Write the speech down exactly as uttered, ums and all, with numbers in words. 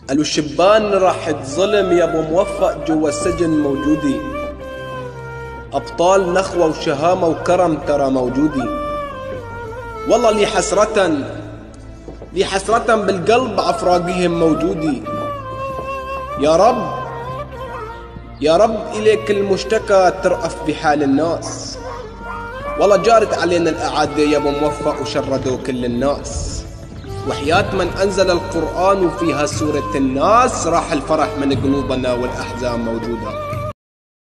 قالوا الشبان راح تظلم يا ابو موفق جوا السجن موجودي، ابطال نخوة وشهامة وكرم ترى موجودي. والله لي حسرة لي حسرة بالقلب عفراقهم موجودي. يا رب يا رب إليك المشتكى ترأف بحال الناس. والله جارت علينا الأعادة يا ابو موفق وشردوا كل الناس، وحياة من أنزل القرآن وفيها سورة الناس راح الفرح من قلوبنا والأحزان موجودة.